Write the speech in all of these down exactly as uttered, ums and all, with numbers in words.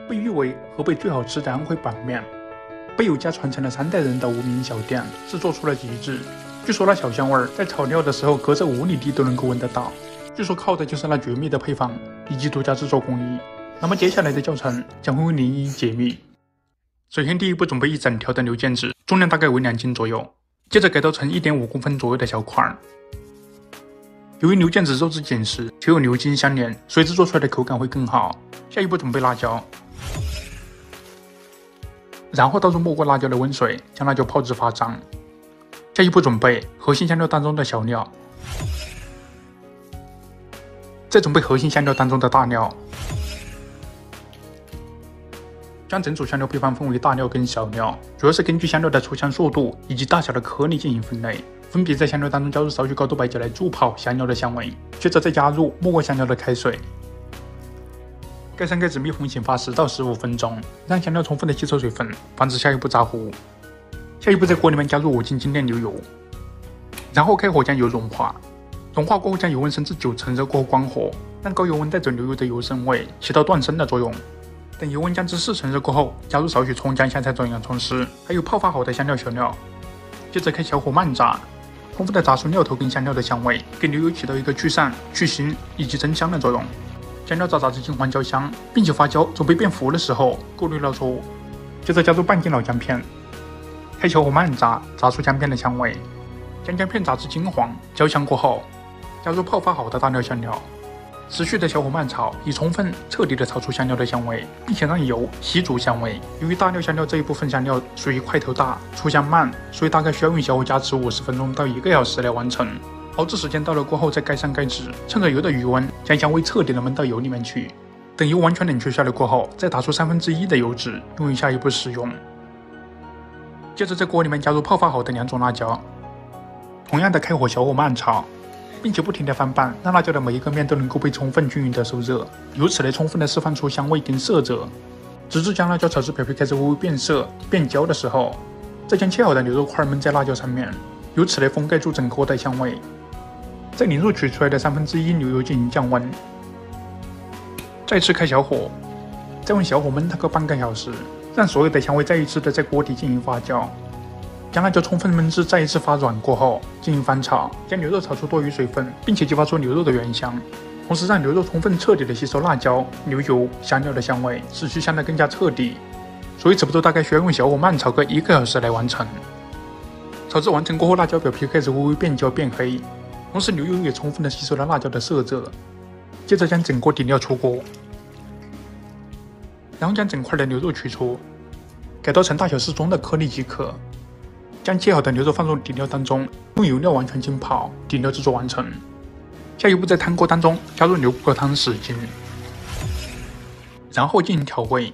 被誉为河北最好吃的安徽板面，被有家传承了三代人的无名小店，制作出了极致。据说那小香味儿在炒料的时候，隔着五里地都能够闻得到。据说靠的就是那绝密的配方以及独家制作工艺。那么接下来的教程将会为您一一解密。首先，第一步准备一整条的牛腱子，重量大概为两斤左右。接着改刀成 一点五公分左右的小块儿。由于牛腱子肉质紧实，且有牛筋相连，所以制作出来的口感会更好。下一步准备辣椒，然后倒入没过辣椒的温水，将辣椒泡至发胀。下一步准备核心香料当中的小料，再准备核心香料当中的大料。将整组香料配方分为大料跟小料，主要是根据香料的出香速度以及大小的颗粒进行分类。分别在香料当中加入少许高度白酒来助跑香料的香味，接着再加入没过香料的开水，盖上盖子密封醒发十到十五分钟，让香料充分的吸收水分，防止下一步炸糊。下一步在锅里面加入五斤精炼牛油，然后开火将油融化。融化过后将油温升至九成热过后关火，让高油温带走牛油的油生味，起到断生的作用。等油温降至四成热过后，加入少许葱姜、香菜种、洋葱丝，还有泡发好的香料小料，接着开小火慢炸。充分的炸出料头跟香料的香味，给牛油起到一个去膻、去腥以及增香的作用。将料炸炸至金黄焦香，并且发酵准备变糊的时候，过滤捞出。接着加入半斤老姜片，开小火慢炸，炸出姜片的香味。将姜片炸至金黄焦香过后，加入泡发好的大料香料，持续的小火慢炒，以充分彻底的炒出香料的香味，并且让油吸足香味。由于大料香料这一部分香料属于块头大、出香慢，所以大概需要用小火加持五十分钟到一个小时来完成。熬制时间到了过后，再盖上盖子，趁着油的余温，将香味彻底的焖到油里面去。等油完全冷却下来过后，再打出三分之一的油脂，用于下一步食用。接着在锅里面加入泡发好的两种辣椒，同样的开火小火慢炒，并且不停地翻拌，让辣椒的每一个面都能够被充分均匀的受热，由此来充分的释放出香味跟色泽，直至将辣椒炒至表皮开始微微变色、变焦的时候，再将切好的牛肉块焖在辣椒上面，由此来封盖住整锅的香味。再淋入取出来的三分之一牛油进行降温，再次开小火，再用小火焖它个半个小时，让所有的香味再一次的在锅底进行发酵。将辣椒充分焖至再一次发软过后，进行翻炒，将牛肉炒出多余水分，并且激发出牛肉的原香，同时让牛肉充分彻底的吸收辣椒、牛油、香料的香味，使其香得更加彻底。所以此步骤大概需要用小火慢炒个一个小时来完成。炒制完成过后，辣椒表皮开始微微变焦变黑，同时牛油也充分的吸收了辣椒的色泽。接着将整锅底料出锅，然后将整块的牛肉取出，改刀成大小适中的颗粒即可。将切好的牛肉放入底料当中，用油料完全浸泡，底料制作完成。下一步在汤锅当中加入牛骨汤十斤，然后进行调味。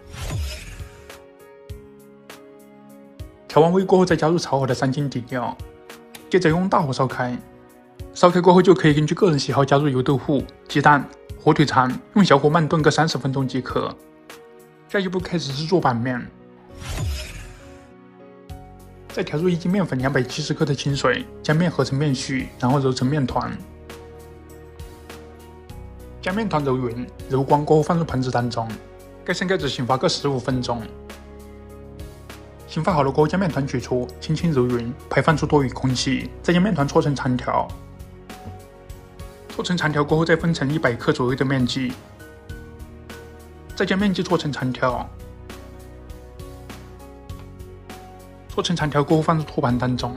调完味过后，再加入炒好的三斤底料，接着用大火烧开。烧开过后，就可以根据个人喜好加入油豆腐、鸡蛋、火腿肠，用小火慢炖个三十分钟即可。下一步开始制作板面。再调入一斤面粉、两百七十克的清水，将面和成面絮，然后揉成面团。将面团揉匀，揉光过后放入盆子当中，盖上盖子醒发个十五分钟。醒发好了过后，将面团取出，轻轻揉匀，排放出多余空气。再将面团搓成长条，搓成长条过后，再分成一百克左右的面剂，再将面剂搓成长条。搓成长条过后放入托盘当中，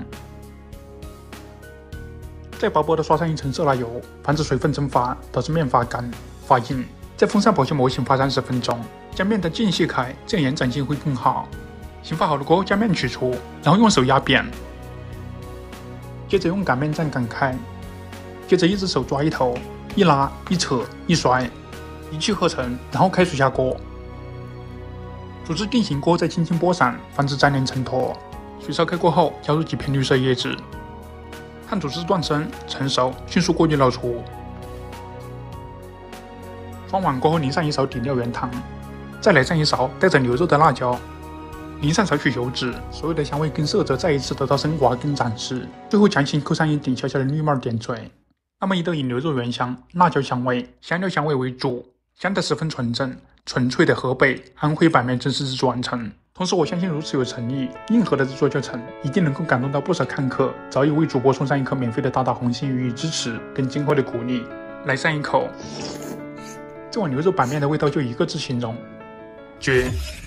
再薄薄的刷上一层色拉油，防止水分蒸发导致面发干发硬。再封上保鲜膜醒发三十分钟，将面团间隙开，这样延展性会更好。醒发好了过后，将面取出，然后用手压扁，接着用擀面杖擀开，接着一只手抓一头，一拉一扯一甩，一气呵成，然后开水下锅。煮至定型过后，再轻轻拨散，防止粘连承托。水烧开过后，加入几片绿色叶子，看煮至断生成熟，迅速过滤捞出。装碗过后，淋上一勺底料原汤，再来上一勺带着牛肉的辣椒，淋上少许油脂，所有的香味跟色泽再一次得到升华跟展示。最后强行扣上一顶小小的绿帽点缀。那么一道以牛肉原香、辣椒香味、香料香味为主，香得十分纯正， 纯粹的河北、安徽版面正式制作完成。同时，我相信如此有诚意、硬核的制作教程，一定能够感动到不少看客，早已为主播送上一颗免费的大大红心，予以支持跟今后的鼓励。来上一口，这碗牛肉板面的味道就一个字形容：绝。